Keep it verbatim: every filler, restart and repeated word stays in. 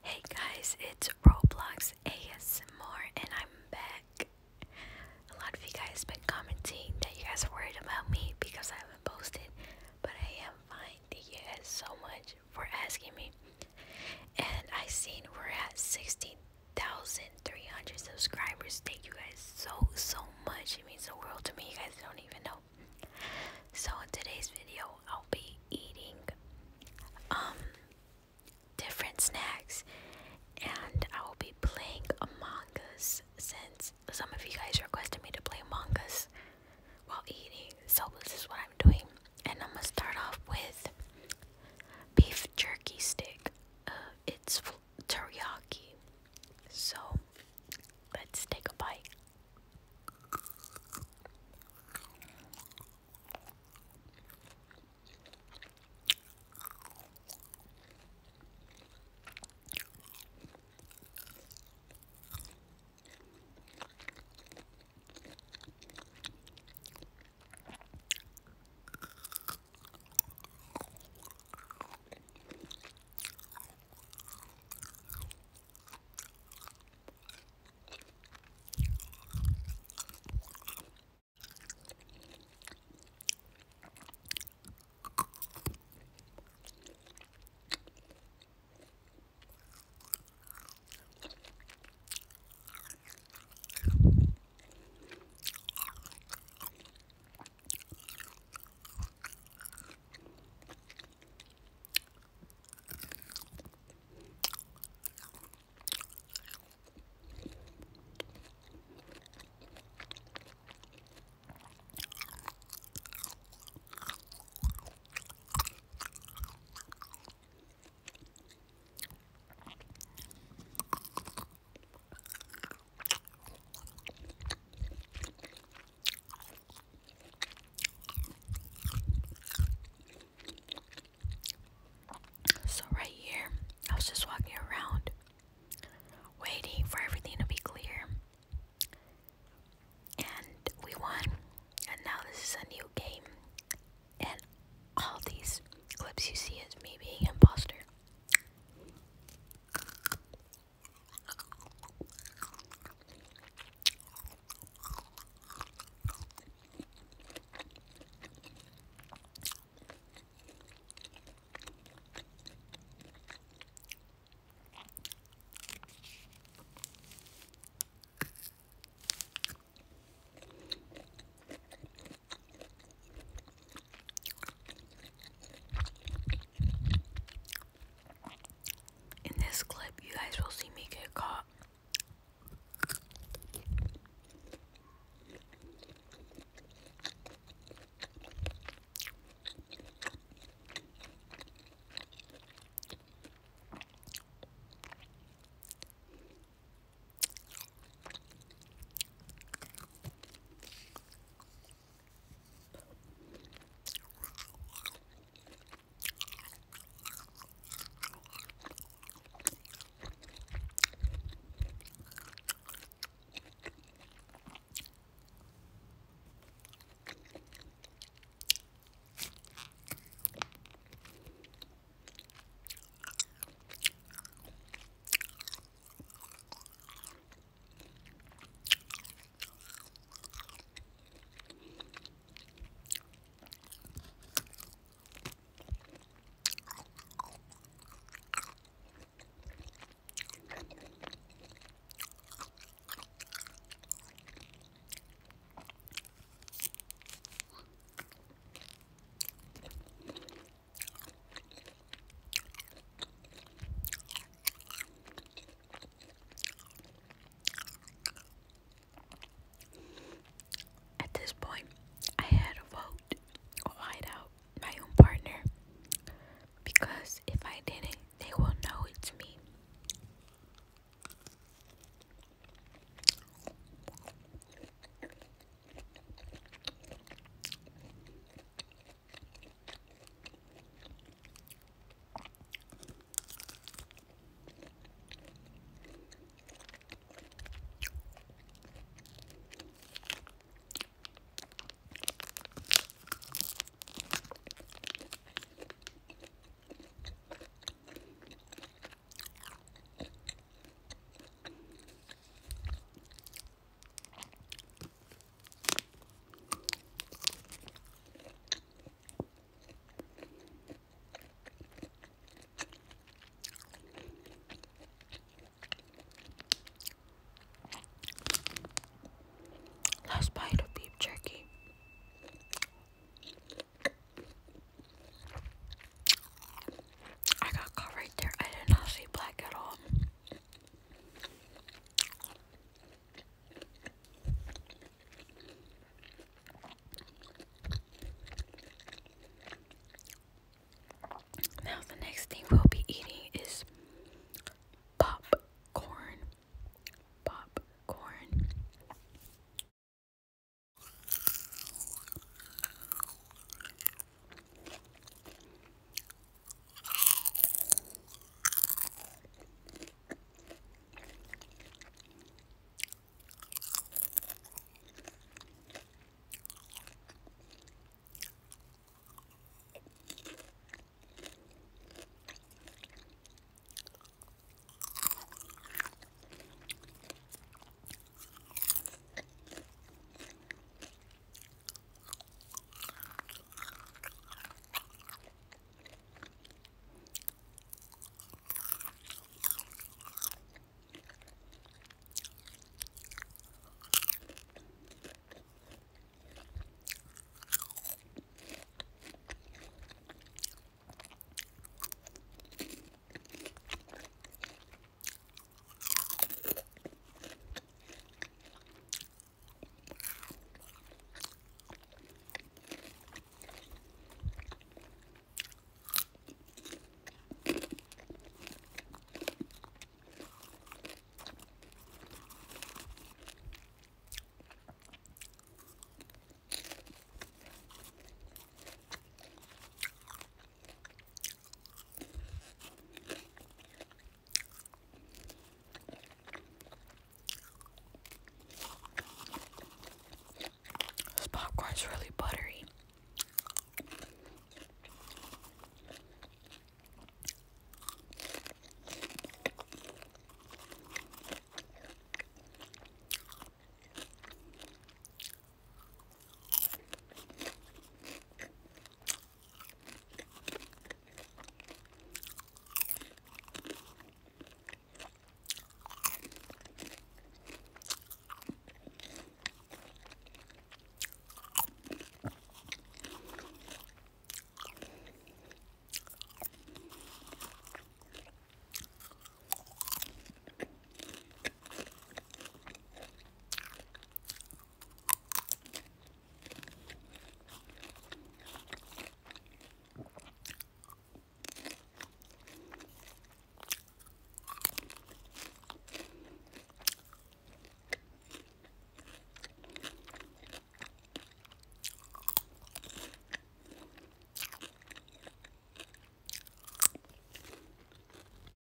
Hey guys, it's Roblox A S M R and I'm back. A lot of you guys been commenting that you guys are worried about me because I haven't posted, but I am fine. Thank you guys so much for asking me. And I seen we're at sixteen thousand three hundred subscribers. Thank you guys so, so much. It means the world to me. You guys don't even know. So in today's video, I'll be eating um different snacks, and I will be playing Among Us since some of you guys requested me to play Among Us while eating. So this is what I'm doing, and I'm gonna start off with beef jerky stick. Uh, it's teriyaki. So let's take a bite. So right here, I was just walking around waiting for everything to be clear, and we won. And now this is a new game, and all these clips you see is me being imposter. In this clip, you guys will see me get caught